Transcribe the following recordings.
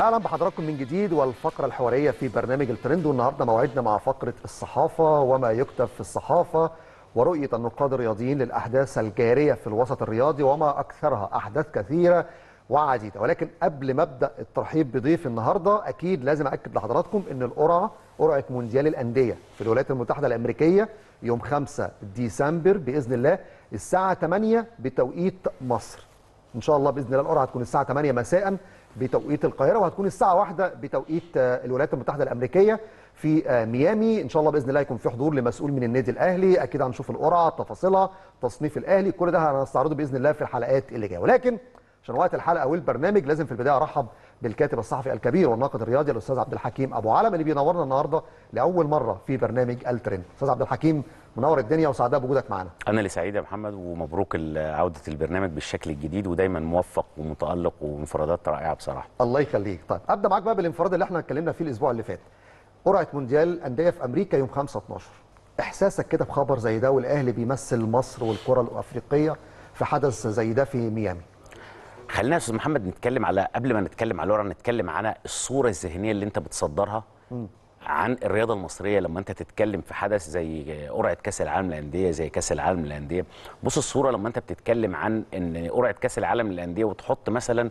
اهلا بحضراتكم من جديد والفقره الحواريه في برنامج الترند، والنهارده موعدنا مع فقره الصحافه وما يكتب في الصحافه ورؤيه النقاد الرياضيين للاحداث الجاريه في الوسط الرياضي وما اكثرها احداث كثيره وعديده. ولكن قبل ما ابدا الترحيب بضيف النهارده اكيد لازم اكد لحضراتكم ان قرعه مونديال الانديه في الولايات المتحده الامريكيه يوم 5 ديسمبر باذن الله الساعه 8 بتوقيت مصر. ان شاء الله باذن الله القرعه هتكون الساعه 8 مساء بتوقيت القاهره، وهتكون الساعه 1 بتوقيت الولايات المتحده الامريكيه في ميامي. ان شاء الله باذن الله يكون في حضور لمسؤول من النادي الاهلي، اكيد هنشوف القرعه تفاصيلها، تصنيف الاهلي، كل ده هنستعرضه باذن الله في الحلقات اللي جايه. ولكن عشان وقت الحلقه والبرنامج لازم في البدايه ارحب بالكاتب الصحفي الكبير والناقد الرياضي الاستاذ عبد الحكيم ابو علم اللي بينورنا النهارده لاول مره في برنامج الترند. استاذ عبد الحكيم منور الدنيا وسعداء بوجودك معانا. انا اللي سعيد يا محمد، ومبروك عوده البرنامج بالشكل الجديد، ودايما موفق ومتالق وانفرادات رائعه بصراحه. الله يخليك. طيب ابدا معاك بقى بالانفراد اللي احنا اتكلمنا فيه الاسبوع اللي فات، قرعه مونديال انديه في امريكا يوم 5/12. احساسك كده بخبر زي ده والاهلي بيمثل مصر والكره الافريقيه في حدث زي ده في ميامي؟ خلينا يا استاذ محمد نتكلم على، قبل ما نتكلم على القرعه نتكلم على الصوره الذهنيه اللي انت بتصدرها عن الرياضه المصريه لما انت تتكلم في حدث زي قرعه كاس العالم للانديه، زي كاس العالم للانديه. بص الصوره لما انت بتتكلم عن ان قرعه كاس العالم للانديه وتحط مثلا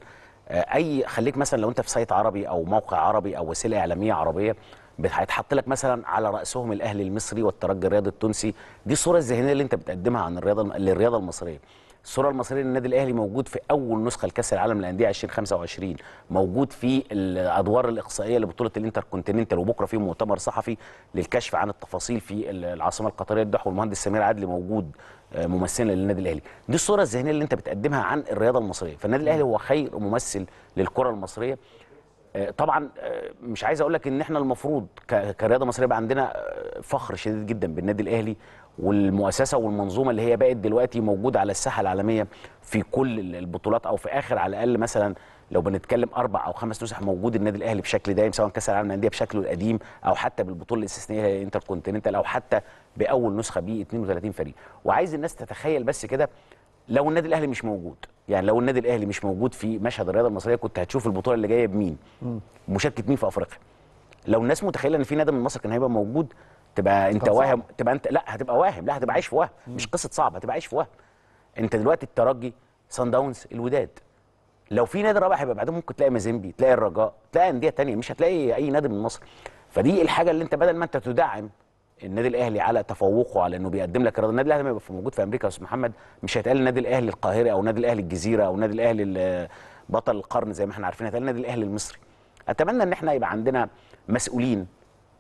خليك مثلا لو انت في سايت عربي او موقع عربي او وسيله اعلاميه عربيه، هيتحط لك مثلا على راسهم الاهلي المصري والترجي الرياضي التونسي. دي الصوره الذهنيه اللي انت بتقدمها عن للرياضه المصريه. الصوره المصريه للنادي الاهلي موجود في اول نسخه لكاس العالم للانديه 2025، موجود في الادوار الاقصائيه لبطوله الانتركونتيننتال، وبكره في مؤتمر صحفي للكشف عن التفاصيل في العاصمه القطريه الدوحه، والمهندس سمير عدلي موجود ممثلا للنادي الاهلي. دي الصوره الذهنيه اللي انت بتقدمها عن الرياضه المصريه، فالنادي الاهلي هو خير ممثل للكره المصريه. طبعا مش عايز اقول لك ان احنا المفروض كرياضه مصريه يبقى عندنا فخر شديد جدا بالنادي الاهلي والمؤسسه والمنظومه اللي هي بقت دلوقتي موجوده على الساحه العالميه في كل البطولات، او في اخر على الاقل مثلا لو بنتكلم 4 أو 5 نسخ موجود النادي الاهلي بشكل دايم، سواء كاس العالم للانديه بشكله القديم او حتى بالبطوله الاستثنائيه الانتركونتيننتال، او حتى باول نسخه ب 32 فريق. وعايز الناس تتخيل بس كده، لو النادي الاهلي مش موجود، يعني لو النادي الاهلي مش موجود في مشهد الرياضه المصريه، كنت هتشوف البطوله اللي جايه بمين؟ مشاركه مين في افريقيا؟ لو الناس متخيله ان في نادي من مصر كان هيبقى موجود، تبقى انت واهم، تبقى انت لا هتبقى واهم، لا هتبقى عايش في وهم، مش قصه صعبه، هتبقى عايش في وهم. انت دلوقتي الترجي، صن داونز، الوداد، لو في نادي رابع هيبقى بعدين ممكن تلاقي مازيمبي، تلاقي الرجاء، تلاقي انديه ثانيه، مش هتلاقي اي نادي من مصر. فدي الحاجه اللي انت بدل ما انت تدعم النادي الاهلي على تفوقه، على انه بيقدم لك الرياضه، النادي الاهلي لما يبقى موجود في امريكا يا استاذ محمد مش هيتقال النادي الاهلي القاهري او النادي الاهلي الجزيره او النادي الاهلي بطل القرن زي ما احنا عارفين، هيتقال النادي الاهلي المصري. اتمنى ان احنا يبقى عندنا مسؤولين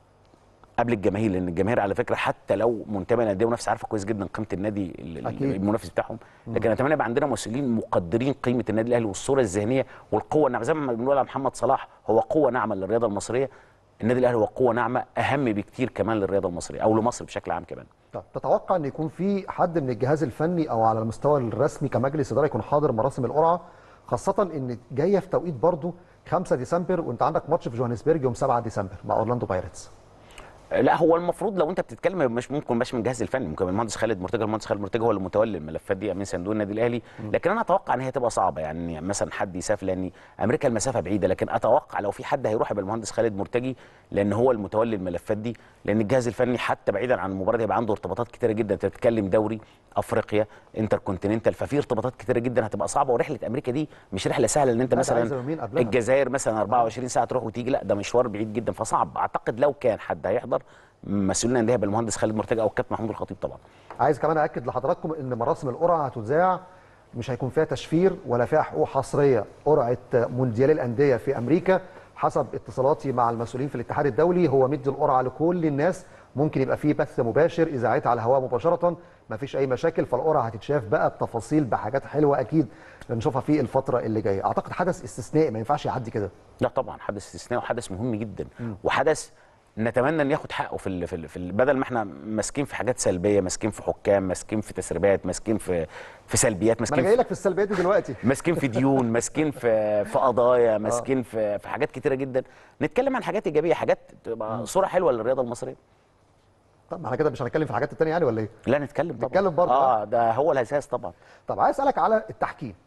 قبل الجماهير، لان الجماهير على فكره حتى لو منتمه للانديه ونفس عارفه كويس جدا قيمه النادي المنافس بتاعهم، لكن اتمنى يبقى عندنا مسؤولين مقدرين قيمه النادي الاهلي والصوره الذهنيه والقوه الناعمه، زي ما بنقول على محمد صلاح هو قوه ناعمه للرياضه المصريه. النادي الاهلي هو قوه ناعمه اهم بكتير كمان للرياضه المصريه او لمصر بشكل عام كمان. طب تتوقع ان يكون في حد من الجهاز الفني او على المستوى الرسمي كمجلس اداره يكون حاضر مراسم القرعه، خاصه ان جايه في توقيت برضه 5 ديسمبر وانت عندك ماتش في جوهانسبرج يوم 7 ديسمبر مع اورلاندو بايرتس؟ لا هو المفروض لو انت بتتكلم مش ممكن من الجهاز الفني، ممكن المهندس خالد مرتجى، المهندس خالد مرتجى هو اللي متولي الملفات دي من صندوق النادي الاهلي، لكن انا اتوقع ان هي تبقى صعبه، يعني مثلا حد يسافر، لان امريكا المسافه بعيده، لكن اتوقع لو في حد هيروح يبقى المهندس خالد مرتجي، لان هو المتولي الملفات دي، لان الجهاز الفني حتى بعيدا عن المباراه هيبقى عنده ارتباطات كتيره جدا، انت بتتكلم دوري افريقيا انتركونتيننتال، ففي ارتباطات كتيره جدا هتبقى صعبه، ورحله امريكا دي مش رحله سهله، ان انت مثلا الجزائر مثلا 24 ساعه تروح وتيجي، لا ده مشوار بعيد جدا، فصعب. اعتقد لو كان حد هيحضر مسؤولين الانديه بالمهندس خالد مرتجى او الكابتن محمود الخطيب طبعا. عايز كمان اكد لحضراتكم ان مراسم القرعه هتذاع، مش هيكون فيها تشفير ولا فيها حقوق حصريه. قرعه مونديال الانديه في امريكا حسب اتصالاتي مع المسؤولين في الاتحاد الدولي هو مدي القرعه لكل الناس، ممكن يبقى فيه بث مباشر، اذاعتها على الهواء مباشره، ما فيش اي مشاكل. فالقرعه هتتشاف بقى بتفاصيل بحاجات حلوه اكيد نشوفها في الفتره اللي جايه. اعتقد حدث استثنائي ما ينفعش يعدي كده. لا طبعا حدث استثنائي وحدث مهم جدا، وحدث نتمنى ان ياخد حقه بدل ما احنا ماسكين في حاجات سلبيه، ماسكين في حكام، ماسكين في تسريبات، ماسكين في سلبيات، ماسكين، ما انا جاي لك في السلبيات دي دلوقتي ماسكين في ديون، ماسكين في قضايا، ماسكين في حاجات كتيره جدا. نتكلم عن حاجات ايجابيه، حاجات تبقى صوره حلوه للرياضه المصريه. طب ما احنا كده مش هنتكلم في الحاجات الثانيه يعني ولا ايه؟ لا نتكلم طبعا، نتكلم برضه. ده هو الاساس طبعا. طب عايز اسالك على التحكيم.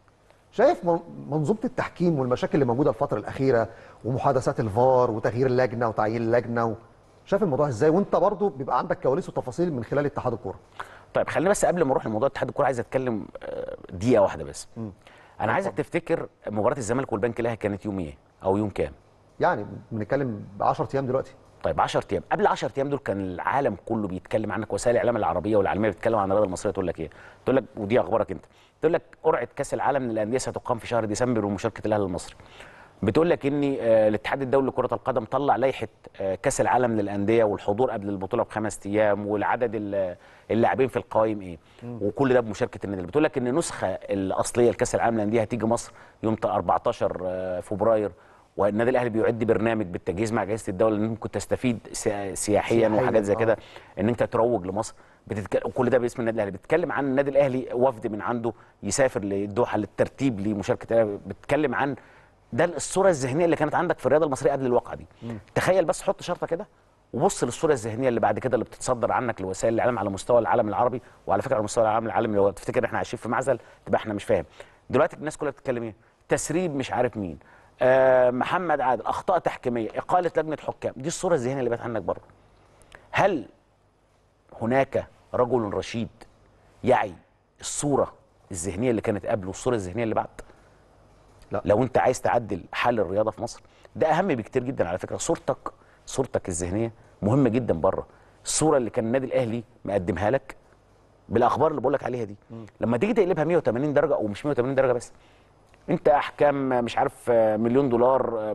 شايف منظومه التحكيم والمشاكل اللي موجوده الفتره الاخيره ومحادثات الفار وتغيير اللجنه وتعيين اللجنه شايف الموضوع ازاي؟ وانت برضو بيبقى عندك كواليس وتفاصيل من خلال اتحاد الكوره. طيب خلينا بس قبل ما اروح لموضوع اتحاد الكوره عايز اتكلم دقيقه واحده بس. انا عايزك تفتكر مباراه الزمالك والبنك الاهلي كانت يوم ايه او يوم كام؟ يعني بنتكلم ب 10 ايام دلوقتي. طيب 10 ايام، قبل 10 ايام دول كان العالم كله بيتكلم عنك، وسائل الاعلام العربيه والعالميه بتتكلم عن الرياضه المصريه. تقول لك ايه؟ تقول لك ودي اخبارك انت، تقول لك قرعه كاس العالم للانديه ستقام في شهر ديسمبر ومشاركه الاهلي المصري. بتقول لك ان الاتحاد الدولي لكره القدم طلع لائحه كاس العالم للانديه والحضور قبل البطوله ب5 ايام والعدد اللاعبين في القوائم ايه، وكل ده بمشاركه النادي. بتقول لك ان النسخه الاصليه لكاس العالم للانديه هتيجي مصر يوم 14 فبراير، والنادي الاهلي بيعد برنامج بالتجهيز مع جائزه الدوله ان ممكن تستفيد سياحيا وحاجات زي كده، ان انت تروج لمصر. وكل ده باسم النادي الاهلي. بتتكلم عن النادي الاهلي وفد من عنده يسافر للدوحه للترتيب لمشاركه. بتتكلم عن ده الصوره الذهنيه اللي كانت عندك في الرياضه المصريه قبل الواقعه دي. تخيل بس، حط شرطه كده وبص للصوره الذهنيه اللي بعد كده اللي بتتصدر عنك لوسائل الاعلام على مستوى العالم العربي، وعلى فكره على مستوى العالم العالمي. لو تفتكر احنا عايشين في معزل تبقى احنا مش فاهم. دلوقتي الناس كلها بتتكلم ايه؟ تسريب مش عارف مين، محمد عادل، اخطاء تحكيميه، اقاله لجنه حكام. دي الصوره الذهنيه اللي بقت عندك بره. هل هناك رجل رشيد يعي الصوره الذهنيه اللي كانت قبل والصوره الذهنيه اللي بعد؟ لا. لو انت عايز تعدل حال الرياضه في مصر، ده اهم بكتير جدا على فكره. صورتك الذهنيه مهمه جدا بره. الصوره اللي كان النادي الاهلي مقدمها لك بالاخبار اللي بقول لك عليها دي، لما تيجي تقلبها 180 درجه، او مش 180 درجه بس، انت احكام مش عارف مليون دولار،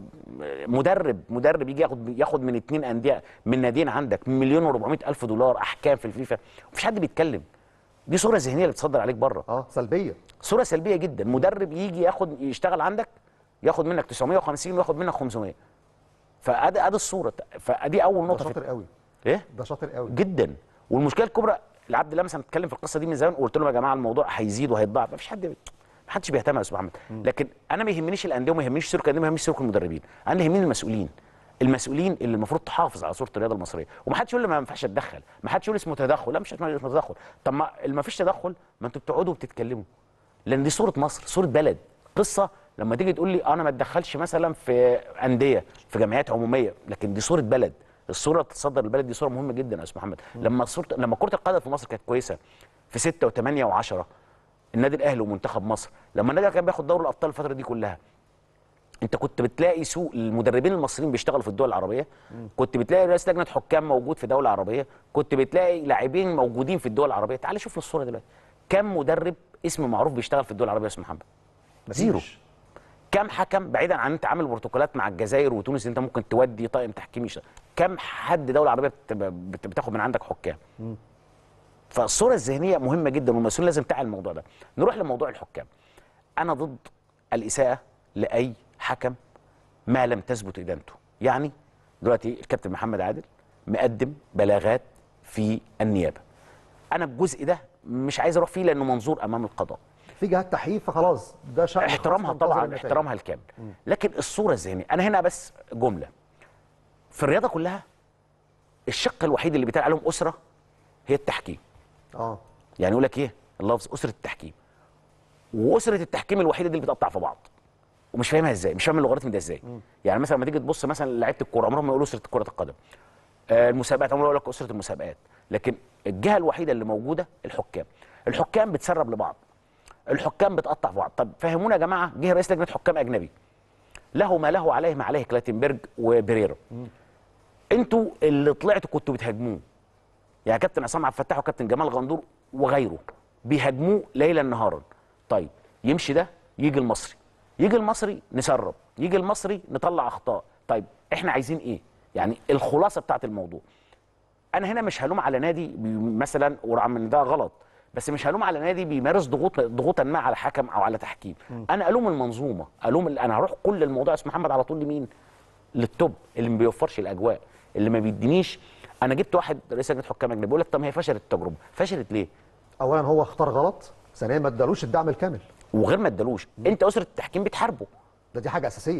مدرب يجي ياخد من 2 انديه من ناديين عندك مليون و400 الف دولار احكام في الفيفا، مفيش حد بيتكلم. دي صوره ذهنيه اللي بتصدر عليك بره. سلبيه. صوره سلبيه جدا. مدرب يجي يشتغل عندك ياخد منك 950 وياخد منك 500. فادي الصوره. فادي اول نقطه. ده شاطر قوي. ايه؟ ده شاطر قوي جدا. والمشكله الكبرى العبد الله مثلا اتكلم في القصه دي من زمان، وقلت لهم يا جماعه الموضوع هيزيد وهيتضاعف. مفيش محدش بيهتم يا استاذ محمد. لكن انا ما يهمنيش الانديه وما يهمنيش سلوك الانديه وما يهمنيش سلوك المدربين. انا يهمني المسؤولين اللي المفروض تحافظ على صوره الرياضه المصريه. وما حدش يقول لي ما ينفعش اتدخل، ما حدش يقول اسمه تدخل. لا، مش اسمه تدخل. طب ما فيش تدخل، ما انتوا بتقعدوا وبتتكلموا، لان دي صوره مصر، صوره بلد. قصه لما تيجي تقول لي انا ما اتدخلش مثلا في انديه، في جمعيات عموميه، لكن دي صوره بلد. الصوره اللي بتتصدر البلد دي صوره مهمه جدا يا استاذ محمد. لما كره القدم في مصر كانت كويسه في 6 و8 و10، النادي الاهلي ومنتخب مصر، لما النادي كان بياخد دوري الابطال الفتره دي كلها، انت كنت بتلاقي سوق المدربين المصريين بيشتغلوا في الدول العربيه، كنت بتلاقي رئيس لجنه حكام موجود في دوله عربيه، كنت بتلاقي لاعبين موجودين في الدول العربيه. تعال شوف الصوره دلوقتي، كم مدرب اسم معروف بيشتغل في الدول العربيه يا استاذ محمد؟ زيرو. كم حكم، بعيدا عن انت عامل بروتوكولات مع الجزائر وتونس انت ممكن تودي طاقم تحكيمي، كم حد دوله عربيه بتاخد من عندك حكام؟ فالصوره الذهنيه مهمه جدا، والمسؤول لازم تعي الموضوع ده. نروح لموضوع الحكام. انا ضد الاساءه لاي حكم ما لم تثبت ادانته. يعني دلوقتي الكابتن محمد عادل مقدم بلاغات في النيابه، انا الجزء ده مش عايز اروح فيه لانه منظور امام القضاء، في جهات تحقيق، فخلاص ده شأن احترامها طبعا، احترامها الكامل. لكن الصوره الذهنيه، انا هنا بس جمله في الرياضه كلها، الشق الوحيد اللي بيتقال عليهم اسره هي التحكيم. يعني يقول لك ايه اللفظ اسره التحكيم، واسره التحكيم الوحيده دي اللي بتقطع في بعض ومش فاهمها ازاي، مش فاهم اللوغاريتم ده ازاي. يعني مثلا لما تيجي تبص مثلا لعيبه الكوره عمرهم ما يقولوا اسره كره القدم، المسابقات عمرهم يقول لك اسره المسابقات، لكن الجهه الوحيده اللي موجوده الحكام بتسرب لبعض، الحكام بتقطع في بعض. طب فهمونا يا جماعه، جه رئيس لجنه حكام اجنبي له ما له عليه ما عليه كلاتنبرج وبريرا، انتوا اللي طلعتوا كنتوا بتهاجموه، يعني كابتن عصام عبد الفتاح وكابتن جمال غندور وغيره بيهاجموه ليلا نهارا. طيب يمشي ده، يجي المصري نسرب، يجي المصري نطلع اخطاء. طيب احنا عايزين ايه؟ يعني الخلاصه بتاعت الموضوع، انا هنا مش هلوم على نادي مثلا ورغم ان ده غلط، بس مش هلوم على نادي بيمارس ضغوطا ما على حكم او على تحكيم. انا الوم المنظومه، انا هروح كل الموضوع يا استاذ محمد على طول لمين؟ للتوب اللي ما بيوفرش الاجواء، اللي ما بيدينيش. انا جبت واحد رئيس لجنه حكام اجنبي بيقول لك طب هي فشلت التجربه، فشلت ليه؟ اولا هو اختار غلط، ثانيا ما ادالوش الدعم الكامل، وغير ما ادالوش انت اسره التحكيم بتحاربه، دي حاجه اساسيه.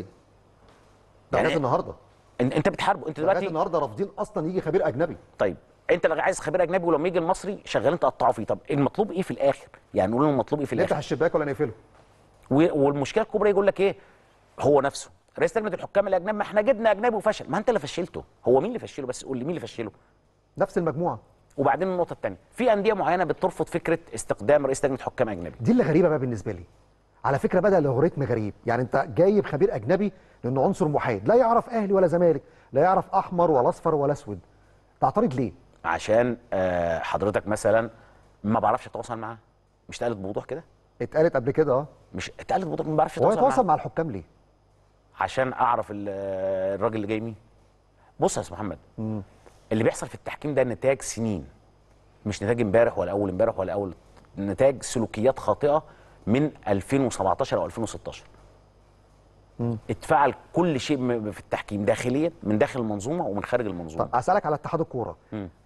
ده يعني لغايه النهارده انت بتحاربه، انت دلوقتي لغايه النهارده رافضين اصلا يجي خبير اجنبي. طيب انت لو عايز خبير اجنبي ولما يجي المصري شغالين تقطعوا فيه، طب المطلوب ايه في الاخر؟ يعني نقول له المطلوب ايه في الاخر؟ نفتح الشباك ولا نقفله؟ والمشكله الكبرى يقول لك ايه، هو نفسه رئيس لجنه الحكام الاجنبي، ما احنا جبنا اجنبي وفشل. ما انت اللي فشلته. هو مين اللي فشله؟ بس قول لي مين اللي فشله. نفس المجموعه. وبعدين النقطه الثانيه، في انديه معينه بترفض فكره استخدام رئيس لجنه حكام اجنبي. دي اللي غريبه بقى بالنسبه لي. على فكره بدا الالغوريتم غريب، يعني انت جايب خبير اجنبي لانه عنصر محايد، لا يعرف اهلي ولا زمالك، لا يعرف احمر ولا اصفر ولا اسود. تعترض ليه؟ عشان حضرتك مثلا ما بعرفش اتواصل معاه. مش اتقالت بوضوح كده؟ اتقالت قبل كده مش اتقالت بوضوح، ما بعرفش هو اتواصل معاه. يتواصل مع الحكام ليه؟ عشان اعرف الراجل اللي جاي مين. بص يا استاذ محمد، اللي بيحصل في التحكيم ده نتاج سنين، مش نتاج امبارح ولا اول امبارح ولا اول، نتاج سلوكيات خاطئه من 2017 او 2016. اتفعل كل شيء في التحكيم داخليا، من داخل المنظومه ومن خارج المنظومه. طب اسالك على اتحاد الكوره.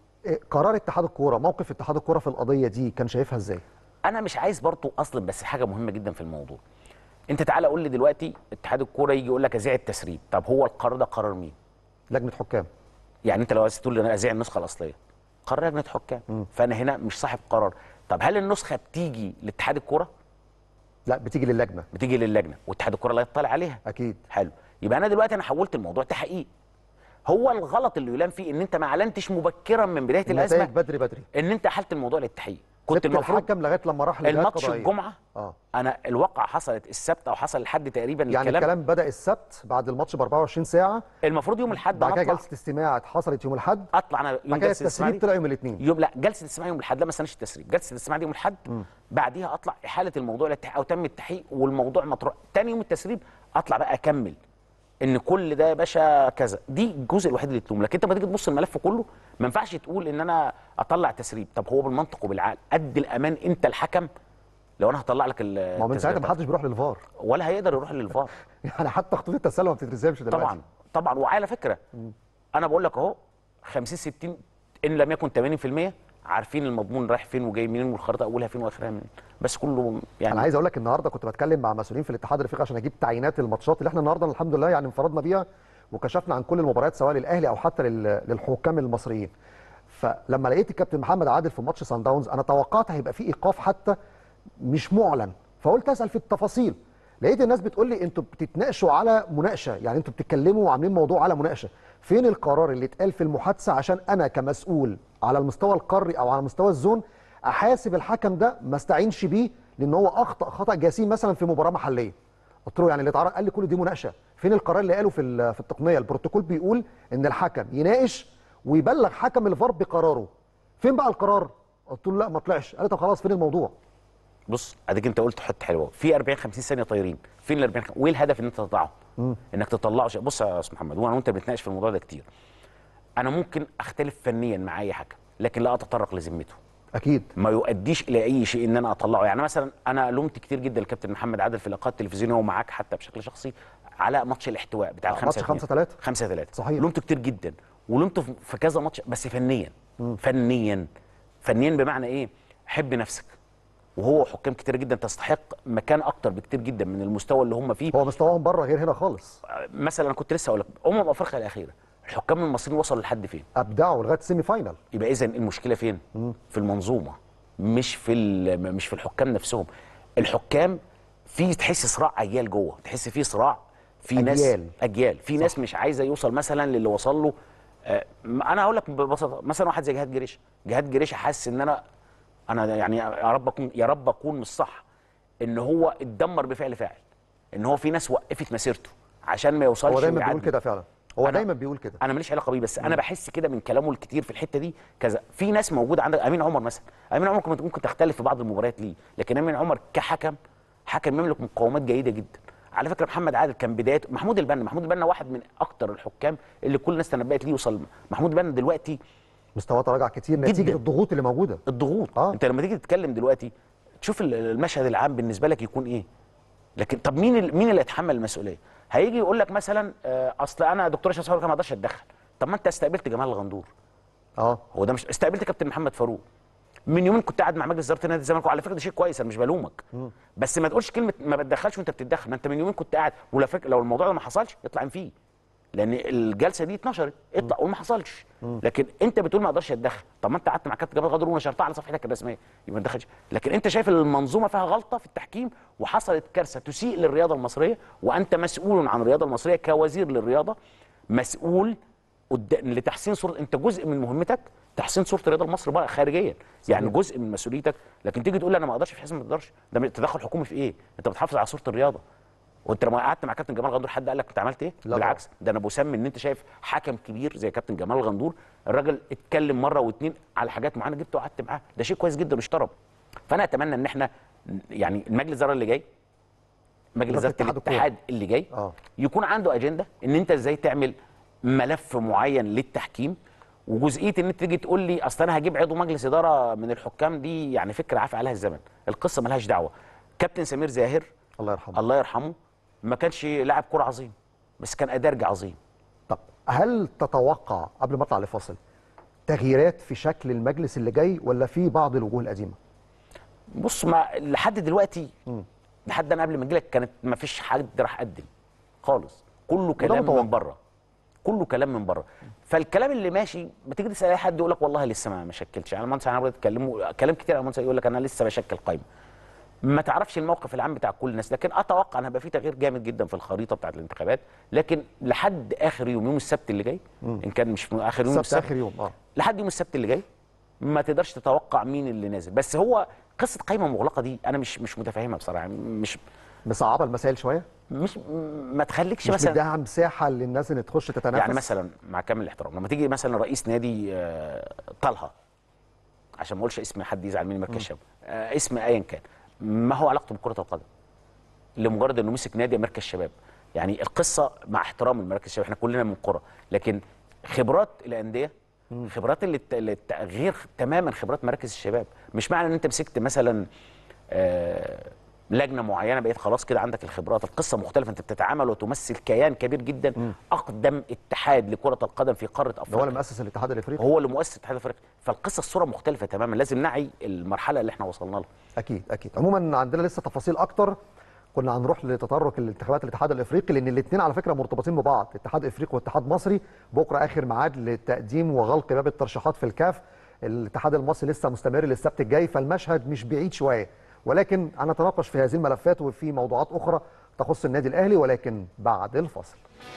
قرار اتحاد الكوره، موقف اتحاد الكوره في القضيه دي كان شايفها ازاي؟ انا مش عايز برضو اصلا، بس حاجه مهمه جدا في الموضوع. انت تعالى قول لي دلوقتي اتحاد الكوره يجي يقول لك اذيع التسريب، طب هو القرار ده قرار مين؟ لجنه حكام. يعني انت لو عايز تقول لي انا اذيع النسخه الاصليه، قرار لجنه حكام. فانا هنا مش صاحب قرار. طب هل النسخه بتيجي لاتحاد الكوره؟ لا، بتيجي للجنه. بتيجي للجنه، واتحاد الكوره لا يطلع عليها. اكيد. حلو. يبقى انا دلوقتي انا حولت الموضوع تحقيق. هو الغلط اللي يلام فيه ان انت ما اعلنتش مبكرا من بدايه الازمه بدري ان انت حلت الموضوع للتحقيق. كنت المفروض الحكم لغايه لما راح لجهات الماتش قضائيه. الجمعه. انا الواقعه حصلت السبت او حصل الحد تقريبا. يعني الكلام بدا السبت بعد الماتش ب 24 ساعه. المفروض يوم الاحد بعد كده جلسه استماع حصلت يوم الاحد. اطلع انا يوم جلسه الاستماع طلع يوم الاثنين. لا، جلسه الاستماع يوم الاحد. لا، ما استناش التسريب. جلسه الاستماع دي يوم الاحد. بعديها اطلع احاله الموضوع للتحقيق او تم التحقيق والموضوع مطروح. تاني يوم التسريب اطلع بقى اكمل ان كل ده يا باشا كذا. دي الجزء الوحيد اللي تلوم. لكن انت لما تيجي تبص الملف كله ما ينفعش تقول ان انا اطلع تسريب. طب هو بالمنطق وبالعقل قد الامان انت الحكم لو انا هطلع لك ما من ساعتها ما حدش بيروح للفار ولا هيقدر يروح للفار. يعني حتى خطوط التسلل ما بتترسمش دلوقتي. طبعا طبعا. وعلى فكره انا بقول لك اهو 50 60 ان لم يكن 80% عارفين المضمون رايح فين وجاي منين والخريطه اولها فين واخرها منين. بس كله يعني انا عايز اقول لك النهارده كنت بتكلم مع مسؤولين في الاتحاد الافريقي عشان اجيب تعيينات الماتشات اللي احنا النهارده الحمد لله يعني انفردنا بيها وكشفنا عن كل المباريات سواء للاهلي او حتى للحكام المصريين. فلما لقيت الكابتن محمد عادل في ماتش سان داونز انا توقعت هيبقى في ايقاف حتى مش معلن، فقلت اسال في التفاصيل. لقيت الناس بتقول لي انتوا بتتناقشوا على مناقشه، يعني انتوا بتتكلموا وعاملين موضوع على مناقشه. فين القرار اللي اتقال في المحادثه عشان انا كمسؤول على المستوى القاري او على مستوى الزون احاسب الحكم ده ما استعينش بيه لان هو اخطا خطا جسيم مثلا في مباراه محليه. قلت له يعني اللي اتعرض قال لي كل دي مناقشه. فين القرار اللي قاله في التقنيه؟ البروتوكول بيقول ان الحكم يناقش ويبلغ حكم الفار بقراره. فين بقى القرار؟ قلت له لا ما طلعش. قال لي طب خلاص فين الموضوع؟ بص اديك انت قلت حته حلوه في 40 50 ثانيه طايرين. فين ال 40 وايه الهدف ان انت تطلعهم؟ انك تطلعه شيء. بص يا استاذ محمد وانا وانت بنتناقش في الموضوع ده كتير. انا ممكن اختلف فنيا مع اي حكم لكن لا اتطرق لذمته. اكيد ما يؤديش الى اي شيء ان انا اطلعه. يعني مثلا انا لومت كتير جدا الكابتن محمد عادل في لقاءات تلفزيونيه ومعاك حتى بشكل شخصي على ماتش الاحتواء بتاع ماتش 5-3 5-3 صحيح. لومته كتير جدا ولومته في كذا ماتش بس فنيا. فنيا بمعنى ايه؟ حب نفسك. وهو حكام كتير جدا تستحق مكان اكتر بكتير جدا من المستوى اللي هم فيه. هو مستواهم بره غير هنا خالص. مثلا انا كنت لسه اقول لك افريقيا الاخيره الحكام المصريين وصلوا لحد فين؟ ابدعوا لغايه السيمي فاينال. يبقى اذا المشكله فين؟ في المنظومه مش في الحكام نفسهم. الحكام في تحس صراع اجيال جوه، تحس في صراع في أجيال. ناس اجيال في صح. ناس مش عايزه يوصل مثلا للي وصل له. انا هقول لك ببساطه مثلا واحد زي جهاد جريشه حاسس ان انا يعني يا رب اكون مش صح ان هو اتدمر بفعل فاعل، ان هو في ناس وقفت مسيرته عشان ما يوصلش. هو دايما بيقول كده فعلا. هو دايما بيقول كده. انا ماليش علاقه بيه بس انا بحس كده من كلامه الكتير في الحته دي كذا. في ناس موجوده عندك امين عمر مثلا. امين عمر ممكن تختلف في بعض المباريات ليه، لكن امين عمر كحكم يملك مقومات جيده جدا. على فكره محمد عادل كان بدايته محمود البنا واحد من اكتر الحكام اللي كل الناس تنبأت ليه يوصل. محمود البنا دلوقتي مستواه تراجع كتير نتيجه الضغوط اللي موجوده. انت لما تيجي تتكلم دلوقتي تشوف المشهد العام بالنسبه لك يكون ايه. لكن طب مين اللي يتحمل المسؤوليه؟ هيجي يقول لك مثلا اصل انا دكتور اشرف صبري ما اقدرش اتدخل. طب ما انت استقبلت جمال الغندور. هو ده مش استقبلت كابتن محمد فاروق. من يومين كنت قاعد مع مجلس اداره نادي الزمالك وعلى فكره ده شيء كويس انا مش بلومك. بس ما تقولش كلمه ما بتدخلش وانت بتتدخل. ما انت من يومين كنت قاعد لو الموضوع ده ما حصلش يطلع فيه. لان الجلسه دي اتنشرت، اطلع قول ما حصلش. لكن انت بتقول ما اقدرش اتدخل، طب ما انت قعدت مع كابتن جمال غندور ونشرتها على صفحتك الرسميه، يبقى ما تدخلش. لكن انت شايف المنظومه فيها غلطه في التحكيم وحصلت كارثه تسيء للرياضه المصريه، وانت مسؤول عن الرياضه المصريه كوزير للرياضه، مسؤول لتحسين صوره، انت جزء من مهمتك تحسين صوره الرياضه المصريه بقى خارجيا، يعني جزء من مسؤوليتك. لكن تيجي تقول لي انا ما اقدرش في حزب، ما تقدرش، ده تدخل حكومي في ايه؟ انت بتحافظ على صوره الرياضه. وانت لما قعدت مع كابتن جمال غندور حد قال لك انت عملت ايه؟ بالعكس، ده انا بسمي ان انت شايف حكم كبير زي كابتن جمال غندور، الراجل اتكلم مره واثنين على حاجات معينه، جبته وقعدت معاه، ده شيء كويس جدا واشترم. فانا اتمنى ان احنا يعني المجلس الاداره اللي جاي، مجلس اداره الاتحاد اللي جاي يكون عنده اجنده ان انت ازاي تعمل ملف معين للتحكيم. وجزئيه ان انت تيجي تقول لي اصل انا هجيب عضو مجلس اداره من الحكام، دي يعني فكره عافى عليها الزمن، القصه مالهاش دعوه. كابتن سمير زاهر الله يرحمه، الله يرحمه، ما كانش لاعب كوره عظيم بس كان ادارج عظيم. طب هل تتوقع قبل ما اطلع لفاصل تغييرات في شكل المجلس اللي جاي ولا في بعض الوجوه القديمه؟ بص، ما لحد دلوقتي لحد انا قبل ما اجي لك كانت ما فيش حد راح قدم خالص، كله كلام من بره، كله كلام من بره. فالكلام اللي ماشي بتيجي تسال اي حد يقول لك والله لسه ما شكلش. يعني المهندس انا بتكلموا كلام كتير، المهندس يقول لك انا لسه بشكل قائمه، ما تعرفش الموقف العام بتاع كل الناس. لكن اتوقع ان هيبقى في تغيير جامد جدا في الخريطه بتاعت الانتخابات. لكن لحد اخر يوم السبت اللي جاي، ان كان مش في اخر يوم السبت، اخر يوم لحد يوم السبت اللي جاي ما تقدرش تتوقع مين اللي نازل. بس هو قصه قائمه مغلقه دي انا مش متفاهمها بصراحه، مش مصعبه المسائل شويه، ما تخليكش مش مثلا مديها مساحه للناس ان تخش تتنافس. يعني مثلا مع كامل الاحترام لما تيجي مثلا رئيس نادي طلحه، عشان ما اقولش اسم حد يزعل مني، مركز الشباب، اسم ايا كان، ما هو علاقته بكره القدم؟ لمجرد انه مسك نادي مركز شباب. يعني القصه مع احترام المراكز الشباب، احنا كلنا من قرى، لكن خبرات الانديه، خبرات اللي غير تماما خبرات مراكز الشباب. مش معنى ان انت مسكت مثلا لجنه معينه بقيت خلاص كده عندك الخبرات. القصه مختلفه، انت بتتعامل وتمثل كيان كبير جدا، اقدم اتحاد لكره القدم في قاره افريقيا، هو اللي مؤسس الاتحاد الافريقي، هو اللي مؤسس الاتحاد الافريقي. فالقصه الصوره مختلفه تماما، لازم نعي المرحله اللي احنا وصلنا لها. اكيد اكيد. عموما عندنا لسه تفاصيل اكتر، كنا هنروح لتطرق الانتخابات الاتحاد الافريقي لان الاثنين على فكره مرتبطين ببعض، اتحاد افريقي واتحاد مصري. بكره اخر ميعاد لتقديم وغلق باب الترشيحات في الكاف. الاتحاد المصري لسه مستمر للسبت الجاي، فالمشهد مش بعيد شويه، ولكن هنتناقش في هذه الملفات وفي موضوعات اخرى تخص النادي الاهلي، ولكن بعد الفاصل.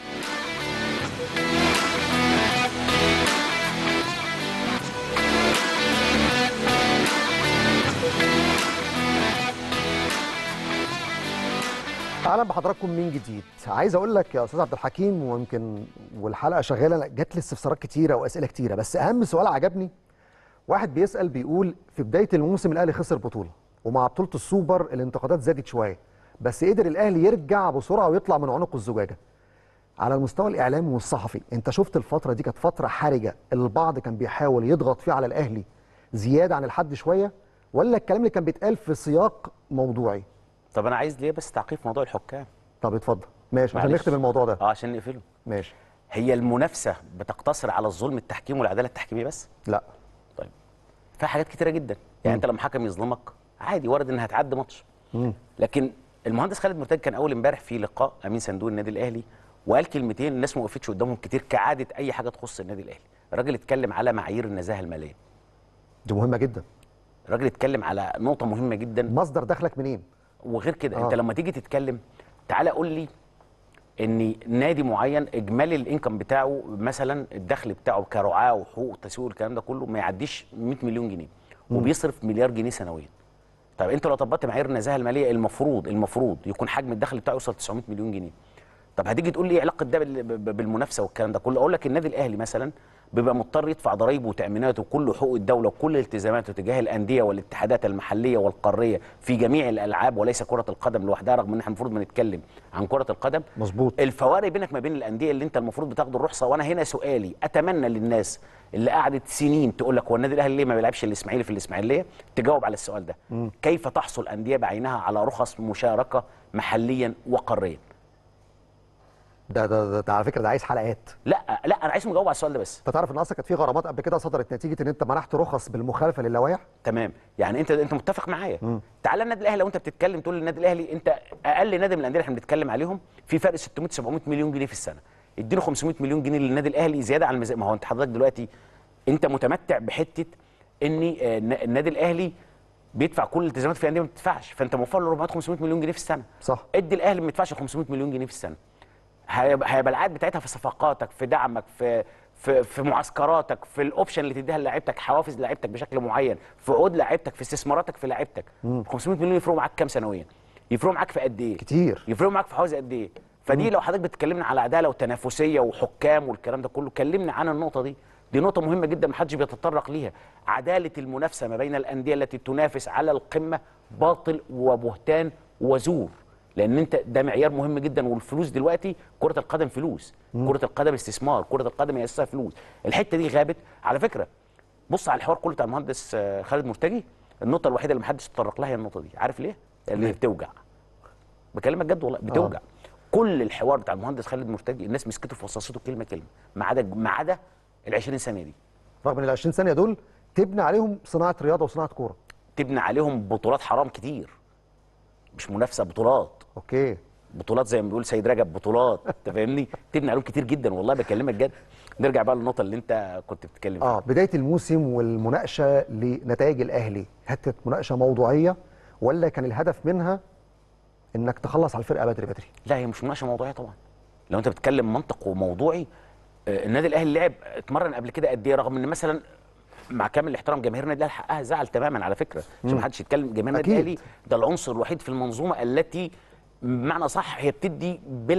اهلا بحضراتكم من جديد. عايز اقول لك يا استاذ عبد الحكيم، ويمكن والحلقه شغاله جات لي استفسارات كتيره واسئله كتيره، بس اهم سؤال عجبني واحد بيسال بيقول في بدايه الموسم الاهلي خسر بطوله، ومع بطوله السوبر الانتقادات زادت شويه، بس قدر الاهلي يرجع بسرعه ويطلع من عنق الزجاجه. على المستوى الاعلامي والصحفي انت شفت الفتره دي كانت فتره حرجه، البعض كان بيحاول يضغط فيها على الاهلي زياده عن الحد شويه، ولا الكلام اللي كان بيتقال في سياق موضوعي؟ طب انا عايز ليه بس تعقيب في موضوع الحكام. طب اتفضل. ماشي، عشان نختم الموضوع ده. عشان نقفله. ماشي. هي المنافسه بتقتصر على الظلم التحكيمي والعداله التحكيميه بس؟ لا. طيب في حاجات كتيره جدا، يعني انت لما حكم يظلمك عادي، وارد انها هتعدي ماتش. لكن المهندس خالد مرتجى كان اول امبارح في لقاء امين صندوق النادي الاهلي وقال كلمتين الناس ما وقفتش قدامهم كتير كعاده اي حاجه تخص النادي الاهلي. الراجل اتكلم على معايير النزاهه الماليه، دي مهمه جدا. الراجل اتكلم على نقطه مهمه جدا، مصدر دخلك منين. وغير كده انت لما تيجي تتكلم تعالى قول لي ان نادي معين اجمالي الانكم بتاعه مثلا الدخل بتاعه كرعاه وحقوق وتسويق والكلام ده كله ما يعديش 100 مليون جنيه وبيصرف مليار جنيه سنويا. طيب انت لو طبقت معايير النزاهه الماليه المفروض يكون حجم الدخل بتاعه يوصل 900 مليون جنيه. طب هتيجي تقول لي ايه علاقه ده بالمنافسه والكلام ده كله؟ اقول لك النادي الاهلي مثلا بيبقى مضطر يدفع ضرائبه وتاميناته وكل حقوق الدوله وكل التزاماته تجاه الانديه والاتحادات المحليه والقاريه في جميع الالعاب وليس كره القدم لوحدها، رغم ان احنا المفروض بنتكلم عن كره القدم. مظبوط. الفوارق بينك ما بين الانديه اللي انت المفروض بتاخد الرخصه. وانا هنا سؤالي اتمنى للناس اللي قعدت سنين تقول لك هو النادي الاهلي ليه ما بيلعبش الاسماعيلي في الاسماعيليه تجاوب على السؤال ده. كيف تحصل انديه بعينها على رخص مشاركه محليا وقاريا؟ ده على فكره ده عايز حلقات. لا انا عايز مجاوب على السؤال ده بس. انت تعرف ان اصلا كانت في غرامات قبل كده صدرت نتيجه ان انت منحت رخص بالمخالفه للوائح؟ تمام، يعني انت متفق معايا. تعالى النادي الاهلي، لو انت بتتكلم تقول النادي الاهلي انت اقل نادي من الانديه اللي احنا بنتكلم عليهم في فرق 600 700 مليون جنيه في السنه. اديله 500 مليون جنيه للنادي الاهلي زياده على الميزانيه. ما هو انت حضرتك دلوقتي انت متمتع بحته ان النادي الاهلي بيدفع كل الالتزامات في الانديه ما بتدفعش، فانت موفر له 400 500 مليون جنيه في السنه. صح. ادي الاهلي ما يدفعش 500 مليون جنيه في السنه، هيبقى العائد بتاعتها في صفقاتك، في دعمك، في معسكراتك، في الاوبشن اللي تديها للاعيبتك، حوافز للاعيبتك بشكل معين، في عقود لاعيبتك، في استثماراتك في لاعيبتك. 500 مليون يفرقوا معاك كام سنويا؟ يفرقوا معاك في قد ايه؟ كتير. يفرقوا معاك في حوافز قد ايه؟ فدي لو حضرتك بتكلمنا على عداله وتنافسيه وحكام والكلام ده كله، كلمنا عن النقطه دي. دي نقطه مهمه جدا محدش بيتطرق ليها. عداله المنافسه ما بين الانديه التي تنافس على القمه باطل وبهتان وزور، لان انت ده معيار مهم جدا. والفلوس دلوقتي، كره القدم فلوس، كره القدم استثمار، كره القدم هي اساسها فلوس. الحته دي غابت على فكره. بص على الحوار كله بتاع المهندس خالد مرتجي، النقطه الوحيده اللي محدش اتطرق لها هي النقطه دي. عارف ليه؟ لان هي بتوجع. بكلمك جد والله بتوجع. كل الحوار بتاع المهندس خالد مرتجي الناس مسكته في وصاصته كلمه كلمه، ما عدا ال 20 ثانيه دي. رغم ان ال 20 ثانيه دول تبني عليهم صناعه رياضه وصناعه كوره، تبني عليهم بطولات حرام كتير، مش منافسه، بطولات. اوكي، بطولات زي ما بيقول سيد رجب، بطولات. انت فاهمني؟ تبني عليهم كتير جدا والله بكلمك جد. نرجع بقى للنقطه اللي انت كنت بتتكلم فيها. بدايه الموسم والمناقشه لنتائج الاهلي، كانت مناقشه موضوعيه ولا كان الهدف منها انك تخلص على الفرقه بدري بدري؟ لا، هي مش مناقشه موضوعيه طبعا. لو انت بتتكلم منطق وموضوعي، النادي الاهلي لعب اتمرن قبل كده قد ايه؟ رغم ان مثلا مع كامل الاحترام جماهير النادي الاهلي حقها زعل تماما على فكره، عشان ما حدش يتكلم. جماهير النادي الاهلي ده العنصر الوحيد في المنظومه التي بمعنى صح هي بتدي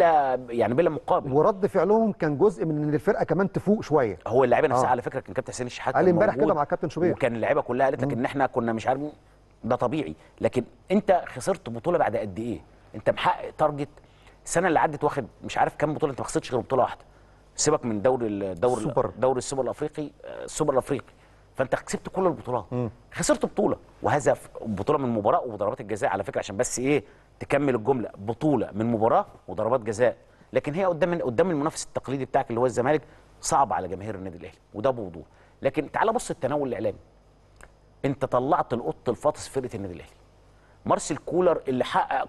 بلا مقابل، ورد فعلهم كان جزء من ان الفرقه كمان تفوق شويه. هو اللعيبه نفسها على فكره، كان كابتن حسين الشحات قال امبارح كده مع كابتن شوبير، وكان اللعيبه كلها قالت لك ان احنا كنا مش عارف. ده طبيعي، لكن انت خسرت بطوله بعد قد ايه؟ انت محقق تارجت. السنه اللي عدت واخد مش عارف كام بطوله، انت ما خسرتش غير بطوله واحده. سيبك من دوري السوبر الافريقي، السوبر الافريقي. فانت كسبت كل البطولات، خسرت بطوله، وهذا بطوله من مباراه وضربات الجزاء على فكره، عشان بس ايه تكمل الجمله، بطوله من مباراه وضربات جزاء. لكن هي قدام المنافس التقليدي بتاعك اللي هو الزمالك، صعب على جماهير النادي الاهلي، وده بوضوح. لكن تعال بص التناول الاعلامي. انت طلعت القط الفاطس في فرقه النادي الاهلي. مارسيل كولر اللي حقق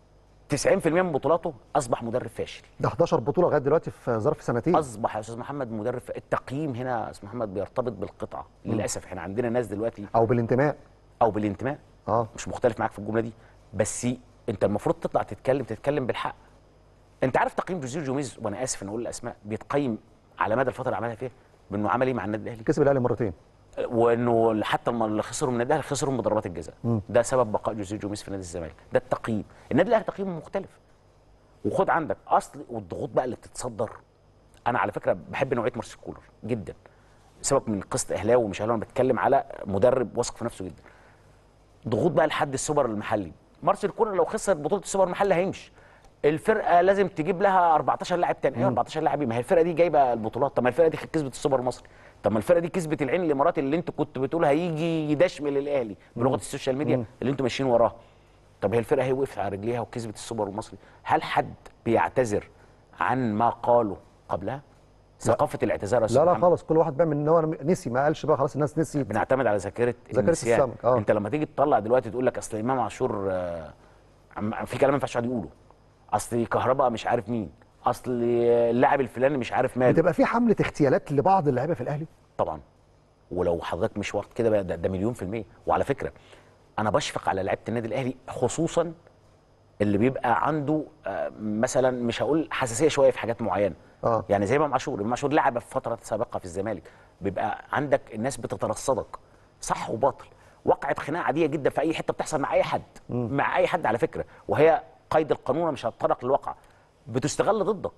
90% من بطولاته اصبح مدرب فاشل. ده 11 بطوله لغايه دلوقتي في ظرف سنتين. اصبح يا استاذ محمد مدرب التقييم هنا يا استاذ محمد بيرتبط بالقطعه. للاسف احنا عندنا ناس دلوقتي او بالانتماء. مش مختلف معاك في الجمله دي، بس انت المفروض تطلع تتكلم بالحق. انت عارف تقييم جوزيه جوميز، وانا اسف ان اقول الاسماء، بيتقيم على مدى الفتره اللي عملها فيها بانه عمل ايه مع النادي الاهلي؟ كسب الاهلي مرتين، وانه حتى اللي خسروا من النادي الاهلي خسروا من ضربات الجزاء. ده سبب بقاء جوزيه جوميز في نادي الزمالك. ده التقييم. النادي الاهلي تقييمه مختلف. وخد عندك اصل والضغوط بقى اللي بتتصدر. انا على فكره بحب نوعيه مارسيل كولر جدا، سيبك من قصه اهلاوي ومش اهلاوي، انا بتكلم على مدرب واثق في نفسه جدا. ضغوط بقى لحد السوبر المحلي. مارسيل كولر لو خسر بطوله السوبر المحلي هيمشي. الفرقه لازم تجيب لها 14 لاعب تاني. 14 لاعب؟ ما هي الفرقه دي جايبه البطولات. طب ما الفرقه دي كسبت السوبر المصري. طب ما الفرقه دي كسبت العين الاماراتي اللي انت كنت بتقول هيجي يدشمل الاهلي بلغه السوشيال ميديا اللي انتوا ماشيين وراها. طب هي الفرقه هي وقفت على رجليها وكسبت السوبر المصري. هل حد بيعتذر عن ما قاله قبلها؟ ثقافه الاعتذار يا استاذ لا خالص، كل واحد بيعمل ان هو نسي، ما قالش بقى خلاص الناس نسيت. بنعتمد على ذاكره السمك. انت لما تيجي تطلع دلوقتي تقول لك اصل امام عاشور في كلام ما ينفعش حد يقوله، اصل كهرباء مش عارف مين، اصل اللاعب الفلاني مش عارف ماله. بتبقى في حمله اغتيالات لبعض اللعيبه في الاهلي طبعا. ولو حضرتك مش واخد كده بقى ده مليون في المية. وعلى فكره انا بشفق على لعيبه النادي الاهلي، خصوصا اللي بيبقى عنده مثلا مش هقول حساسيه شويه في حاجات معينه. يعني زي امام عاشور لعب في فتره سابقه في الزمالك. بيبقى عندك الناس بتترصدك صح وباطل. وقعت خناقه عاديه جدا في اي حته بتحصل مع اي حد، مع اي حد على فكره، وهي قيد القانون مش هتطرق للواقع، بتستغل ضدك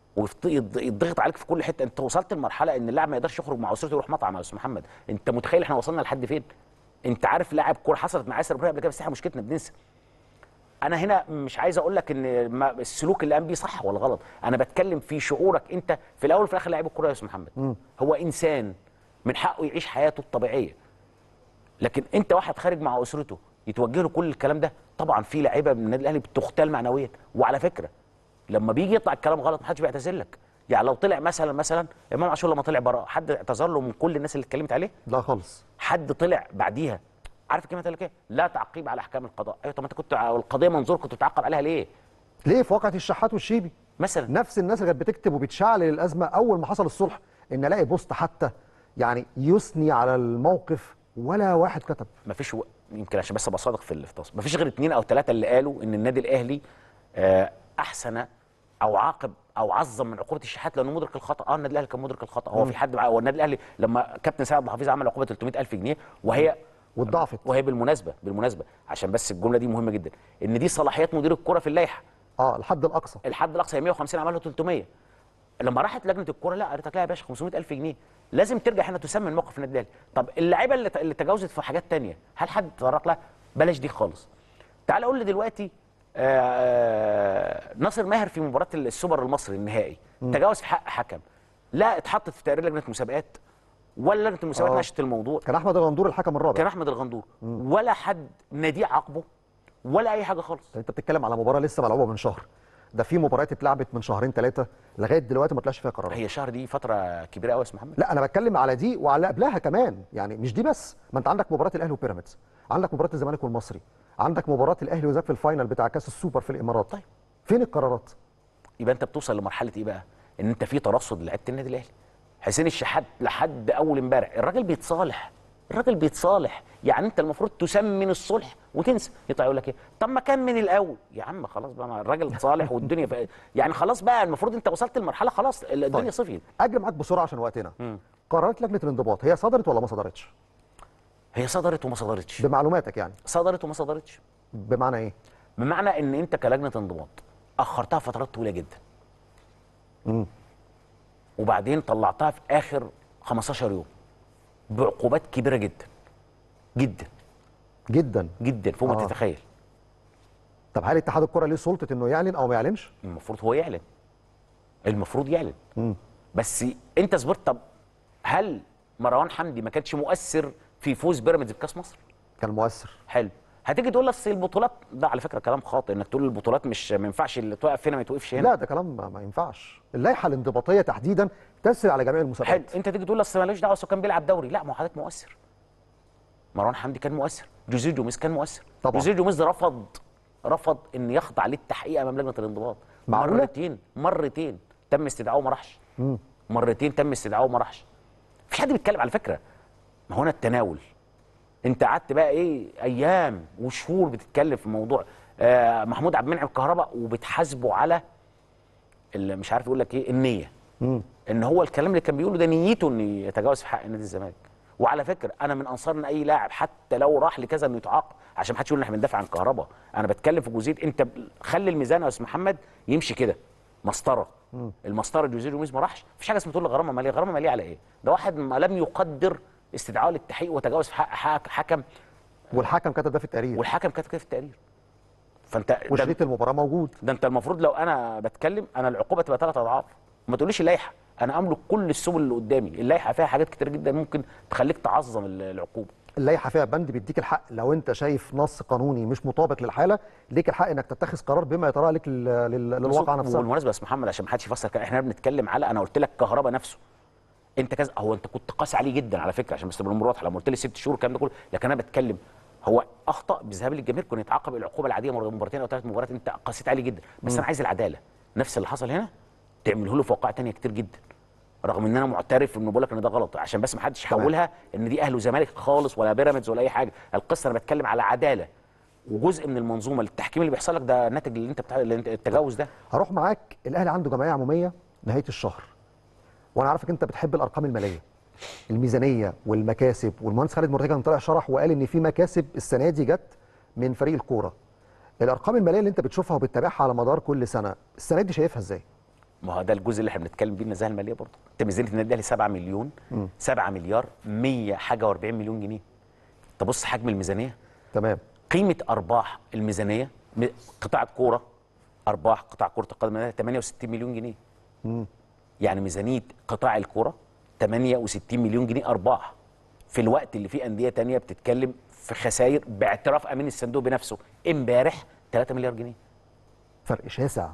ويضغط عليك في كل حته. انت وصلت لمرحله ان اللاعب ما يقدرش يخرج مع اسرته يروح مطعم يا استاذ محمد. انت متخيل احنا وصلنا لحد فين؟ انت عارف لاعب كوره حصلت مع ياسر ابراهيم قبل كده، بس احنا مشكلتنا بننسى. انا هنا مش عايز اقول لك ان السلوك اللي قام بيه صح ولا غلط، انا بتكلم في شعورك انت. في الاول وفي الاخر لاعب الكوره يا استاذ محمد هو انسان من حقه يعيش حياته الطبيعيه. لكن انت واحد خارج مع اسرته يتوجه له كل الكلام ده. طبعا في لعيبه من النادي الاهلي بتغتال معنويا. وعلى فكره لما بيجي يطلع الكلام غلط محدش بيعتذر لك. يعني لو طلع مثلا امام عاشور لما طلع براء، حد اعتذر له من كل الناس اللي اتكلمت عليه؟ لا خالص. حد طلع بعديها عارف الكلمه قال لك ايه؟ لا تعقيب على احكام القضاء. ايوه طب ما انت كنت القضيه منظور كنت بتعاقب عليها ليه؟ ليه في واقعه الشحات والشيبي؟ مثلا نفس الناس اللي كانت بتكتب وبتشعل الازمه اول ما حصل الصلح، ان الاقي بوست حتى يعني يثني على الموقف ولا واحد كتب. مفيش يمكن عشان بس ابقى صادق في التصوير، مفيش غير 2 أو 3 اللي قالوا ان النادي الاهلي احسن او عاقب او عظم من عقوبه الشحات لانه مدرك الخطا. النادي الاهلي كان مدرك الخطا. هو في حد هو النادي الاهلي لما كابتن سيد عبد الحفيظ عمل عقوبه 300,000 جنيه واتضاعفت. وهي بالمناسبه عشان بس الجمله دي مهمه جدا، ان دي صلاحيات مدير الكره في اللائحه. الحد الاقصى. الحد الاقصى هي 150 عملها 300. لما راحت لجنه الكره لا قالت لك لا يا باشا 500,000 جنيه. لازم ترجع هنا تسمي الموقف في النادي الاهلي. طب اللعيبه اللي تجاوزت في حاجات ثانيه هل حد تطرق لها؟ بلاش دي خالص. تعال قول لي دلوقتي ناصر ماهر في مباراه السوبر المصري النهائي تجاوز في حق حكم، لا اتحطت في تقرير لجنه المسابقات ولا لجنه المسابقات ناقشت الموضوع. كان احمد الغندور الحكم الرابع. كان احمد الغندور ولا حد ناديه عاقبه ولا اي حاجه خالص. انت بتتكلم على مباراه لسه ملعوبه من شهر، ده في مباريات اتلعبت من 2-3 لغايه دلوقتي ما طلعش فيها قرارات. هي شهر دي فتره كبيره قوي يا استاذ محمد. لا انا بتكلم على دي وعلى قبلها كمان، يعني مش دي بس. ما انت عندك مباراه الاهلي وبيراميدز، عندك مباراه الزمالك والمصري، عندك مباراه الاهلي وزاك في الفاينل بتاع كاس السوبر في الامارات. طيب فين القرارات؟ يبقى انت بتوصل لمرحله ايه بقى؟ ان انت في ترصد لعيبه النادي الاهلي. حسين الشحات لحد اول امبارح الراجل بيتصالح. يعني انت المفروض تسمن الصلح وتنسى. يطلع يقول لك ايه؟ طب ما كان من الاول يا عم. خلاص بقى الراجل اتصالح والدنيا يعني خلاص بقى المفروض انت وصلت لمرحله خلاص الدنيا طيب. صفيت. اجري معاك بسرعه عشان وقتنا. قرارات لجنه الانضباط هي صدرت ولا ما صدرتش؟ هي صدرت وما صدرتش. بمعلوماتك يعني صدرت وما صدرتش. بمعنى ايه؟ بمعنى ان انت كلجنه انضباط اخرتها فترات طويله جدا. وبعدين طلعتها في اخر 15 يوم بعقوبات كبيره جدا جدا جدا جدا فوق ما تتخيل. طب هل اتحاد الكره ليه سلطه انه يعلن او ما يعلنش؟ المفروض هو يعلن. المفروض يعلن. بس انت صبرت. طب هل مروان حمدي ما كانش مؤثر في فوز بيراميدز بكاس مصر؟ كان مؤثر. حلو. هتيجي تقول اصل البطولات، ده على فكره كلام خاطئ انك تقول البطولات مش ما ينفعش اللي توقف هنا ما يتوقفش هنا. لا ده كلام ما ينفعش. اللائحه الانضباطيه تحديدا تسري على جميع المسابقات. حلو. انت تيجي تقول اصل مالوش دعوه اصل كان بيلعب دوري. لا ما هو حضرتك مؤثر. مروان حمدي كان مؤثر، جوزيه جوميز كان مؤثر. طبعا جوزيه جوميز رفض ان يخضع للتحقيق امام لجنه الانضباط. معقوله؟ مرتين تم استدعائه وما راحش. مرتين تم استدعائه وما راحش. مفيش حد بيتكلم على فكره. ما هنا التناول. انت قعدت بقى ايه ايام وشهور بتتكلم في موضوع محمود عبد المنعم كهرباء وبتحاسبه على اللي مش عارف يقول لك ايه النيه. ان هو الكلام اللي كان بيقوله ده نيته انه يتجاوز في حق نادي الزمالك. وعلى فكره انا من انصار ان اي لاعب حتى لو راح لكذا انه يتعاقب عشان ما حدش يقول ان احنا بندافع عن كهرباء. انا بتكلم في جزئيه انت خلي الميزان يا استاذ محمد يمشي كده مسطره. المسطره جوزيه جوميز ما راحش. مفيش حاجه اسمها تقول غرامه ماليه. غرامه ماليه على ايه؟ ده واحد ما لم يقدر استدعاء للتحقيق وتجاوز في حق حكم. والحكم كتب ده في التقرير. كده في التقرير. فانت وشريط المباراه موجود. ده انت المفروض لو انا بتكلم انا العقوبه تبقى 3 اضعاف. ما تقوليش اللائحه. انا املك كل السبل اللي قدامي. اللائحه فيها حاجات كتير جدا ممكن تخليك تعظم العقوبه. اللائحه فيها بند بيديك الحق لو انت شايف نص قانوني مش مطابق للحاله ليك الحق انك تتخذ قرار بما يتراءى لك للواقع نفسه. والمناسبه يا استاذ محمد عشان ما حدش يفسر كده، احنا بنتكلم على انا قلت لك كهرباء نفسه. انت كذا هو انت كنت قاسي عليه جدا على فكره عشان بس تبقى الامور واضحه. لما قلت لي 6 شهور الكلام ده كله، لكن انا بتكلم هو اخطا بذهاب للجماهير كان يتعاقب العقوبه العاديه مباراتين او 3 مباريات. انت قاسيت عليه جدا. بس انا عايز العداله. نفس اللي حصل هنا تعمله له في وقائع ثانيه كتير جدا. رغم ان انا معترف انه بقول لك ان ده غلط عشان بس ما حدش يحولها ان دي اهلي وزمالك خالص ولا بيراميدز ولا اي حاجه. القصه انا بتكلم على عداله وجزء من المنظومه. التحكيم اللي بيحصل لك ده ناتج اللي انت التجاوز ده. هروح معاك. الاهلي عنده جمعيه عموميه نهايه الشهر، وانا عارفك انت بتحب الارقام الماليه، الميزانيه والمكاسب. والمهندس خالد مرتجى كان طلع شرح وقال ان في مكاسب السنه دي جت من فريق الكوره. الارقام الماليه اللي انت بتشوفها وبتتابعها على مدار كل سنه، السنه دي شايفها ازاي؟ ما هو ده الجزء اللي احنا بنتكلم بيه النزاهه الماليه برضه. انت ميزانيه النادي الاهلي 7 مليون 7 مليار 100 حاجه و40 مليون جنيه. تبص حجم الميزانيه. تمام. قيمه ارباح الميزانيه قطاع الكوره، ارباح قطاع كره القدم 68 مليون جنيه. يعني ميزانيه قطاع الكوره 68 مليون جنيه ارباح، في الوقت اللي فيه انديه ثانيه بتتكلم في خسائر باعتراف امين الصندوق بنفسه امبارح 3 مليار جنيه. فرق شاسع.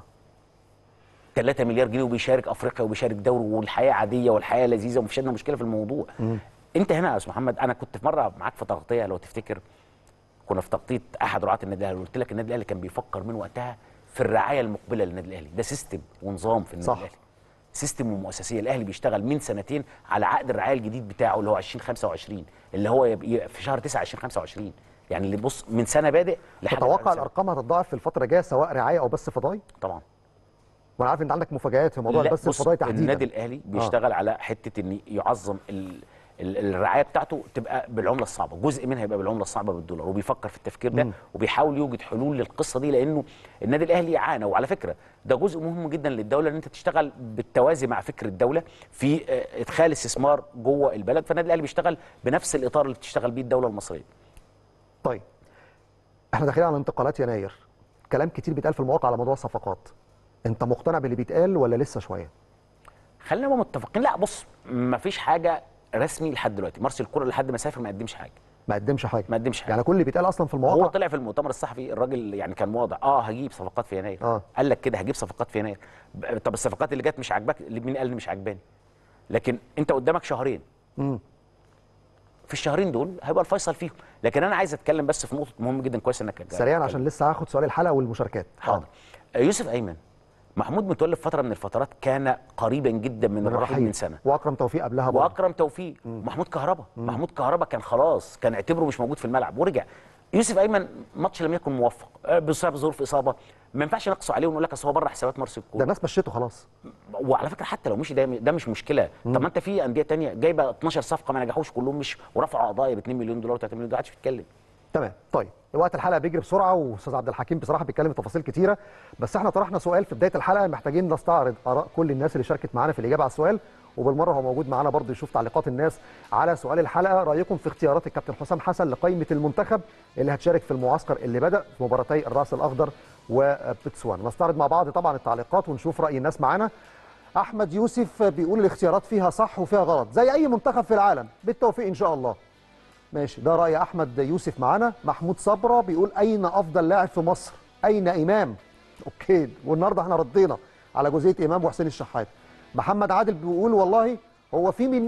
3 مليار جنيه وبيشارك افريقيا وبيشارك دوري والحياه عاديه والحياه لذيذه ومفيش عندنا مشكله في الموضوع. انت هنا يا استاذ محمد انا كنت في مره معاك في تغطيه لو تفتكر، كنا في تغطيه احد رعاه النادي الاهلي وقلت لك النادي الاهلي كان بيفكر من وقتها في الرعايه المقبله للنادي الاهلي. ده سيستم ونظام في النادي صح. الاهلي، سيستم ومؤسسيه. الاهلي بيشتغل من سنتين على عقد الرعايه الجديد بتاعه اللي هو 2025، اللي هو في شهر 9 2025. يعني اللي بص من سنه بادئ لحد تتوقع الارقام هتتضاعف في الفتره الجايه سواء رعايه او بث فضائي؟ طبعا. وانا عارف ان عندك مفاجآت في موضوع البث الفضائي تحديدا. النادي الاهلي بيشتغل على حته ان يعظم الرعايه بتاعته تبقى بالعمله الصعبه، جزء منها يبقى بالعمله الصعبه بالدولار، وبيفكر في التفكير ده وبيحاول يوجد حلول للقصه دي، لانه النادي الاهلي عانى. وعلى فكره ده جزء مهم جدا للدوله، ان انت تشتغل بالتوازي مع فكر الدوله في ادخال استثمار جوه البلد. فالنادي الاهلي بيشتغل بنفس الاطار اللي بتشتغل بيه الدوله المصريه. طيب احنا داخلين على انتقالات يناير، كلام كتير بيتقال في المواقع على موضوع الصفقات، انت مقتنع باللي بيتقال ولا لسه شويه؟ خلينا نبقى متفقين. لا بص، ما فيش حاجه رسمي لحد دلوقتي. مارسيل كولر لحد ما سافر ما قدمش حاجه. ما قدمش حاجه. ما قدمش حاجه. يعني كل اللي بيتقال اصلا في المواقع، هو طلع في المؤتمر الصحفي الراجل يعني كان واضح، هجيب صفقات في يناير. قال لك كده هجيب صفقات في يناير. طب الصفقات اللي جت مش عاجباك، مين قال لي مش عاجباني؟ لكن انت قدامك شهرين. في الشهرين دول هيبقى الفيصل فيهم. لكن انا عايز اتكلم بس في نقطه مهم جدا، كويس انك سريعا عشان لسه هاخد سؤال الحلقه والمشاركات. حاضر. يوسف ايمن، محمود متولي في فتره من الفترات كان قريبا جدا من الرحيل من سنه، واكرم توفيق قبلها برضه، واكرم توفيق. محمود كهربا، محمود كهربا كان خلاص، كان اعتبره مش موجود في الملعب ورجع. يوسف ايمن ماتش لم يكن موفق بسبب ظروف اصابه، ما ينفعش نقصه عليه ونقول لك اصل هو بره حسابات مارسيل كولر. ده الناس مشيته خلاص. وعلى فكره حتى لو مشي ده مش مشكله. طب ما انت في انديه ثانيه جايبه 12 صفقه ما نجحوش كلهم، مش ورفعوا قضايا ب 2 مليون دولار و 3 مليون دولار، محدش بيتكلم. تمام. طيب وقت الحلقه بيجري بسرعه، واستاذ عبد الحكيم بصراحه بيتكلم في تفاصيل كتيره، بس احنا طرحنا سؤال في بدايه الحلقه محتاجين نستعرض اراء كل الناس اللي شاركت معانا في الاجابه على السؤال، وبالمره هو موجود معانا برضه يشوف تعليقات الناس على سؤال الحلقه. رايكم في اختيارات الكابتن حسام حسن لقائمه المنتخب اللي هتشارك في المعسكر اللي بدا في مباراتي الراس الاخضر وبتسوان. نستعرض مع بعض طبعا التعليقات ونشوف راي الناس معانا. احمد يوسف بيقول الاختيارات فيها صح وفيها غلط زي اي منتخب في العالم، بالتوفيق ان شاء الله. ماشي، ده رأي أحمد يوسف معانا. محمود صبرا بيقول أين أفضل لاعب في مصر؟ أين إمام؟ أوكي، والنهارده احنا ردينا على جزئية إمام وحسين الشحات. محمد عادل بيقول والله هو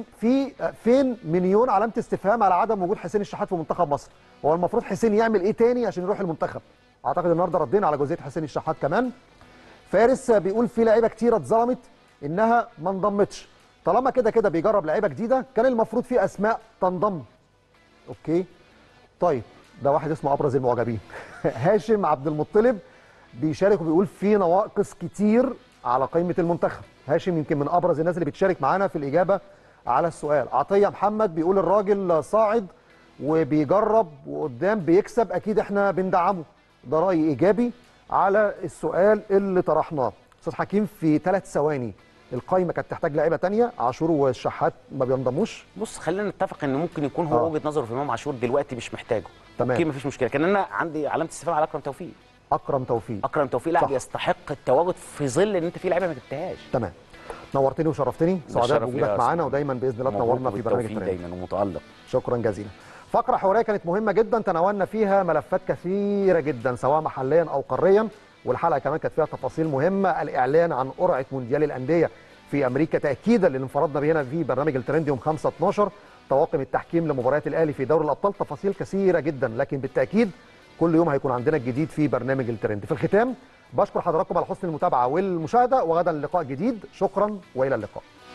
فين مليون علامة استفهام على عدم وجود حسين الشحات في منتخب مصر؟ هو المفروض حسين يعمل إيه تاني عشان يروح المنتخب؟ أعتقد النهارده ردينا على جزئية حسين الشحات كمان. فارس بيقول في لعيبة كتيرة اتظلمت إنها ما انضمتش، طالما كده بيجرب لعيبة جديدة كان المفروض في أسماء تنضم. اوكي طيب، ده واحد اسمه ابرز المعجبين. هاشم عبد المطلب بيشارك وبيقول في نواقص كتير على قائمه المنتخب. هاشم يمكن من ابرز الناس اللي بتشارك معانا في الاجابه على السؤال. عطيه محمد بيقول الراجل صاعد وبيجرب وقدام بيكسب، اكيد احنا بندعمه. ده راي ايجابي على السؤال اللي طرحناه. استاذ حكيم في 3 ثواني، القايمه كانت تحتاج لعيبه ثانيه، عاشور والشحات ما بينضموش. بص خلينا نتفق ان ممكن يكون هو وجهه نظره في امام عاشور دلوقتي مش محتاجه. تمام، اوكي مفيش مشكله. لكن انا عندي علامه استفهام على اكرم توفيق. اكرم توفيق لاعب يستحق التواجد في ظل ان انت في لعيبه ما جبتهاش. تمام، نورتني وشرفتني، سعداء بوجودك معانا، ودايما باذن الله تنورنا في برنامج الترند دايما ومتالق. شكرا جزيلا. فقره حواريه كانت مهمه جدا، تناولنا فيها ملفات كثيره جدا سواء محليا او قاريا، والحلقه كمان كانت فيها تفاصيل مهمه. الاعلان عن قرعه مونديال الانديه في امريكا تاكيدا للي انفردنا بيه هنا في برنامج الترند يوم 5/12، طواقم التحكيم لمباريات الاهلي في دوري الابطال، تفاصيل كثيره جدا، لكن بالتاكيد كل يوم هيكون عندنا الجديد في برنامج الترند. في الختام بشكر حضراتكم على حسن المتابعه والمشاهده، وغدا لقاء جديد. شكرا والى اللقاء.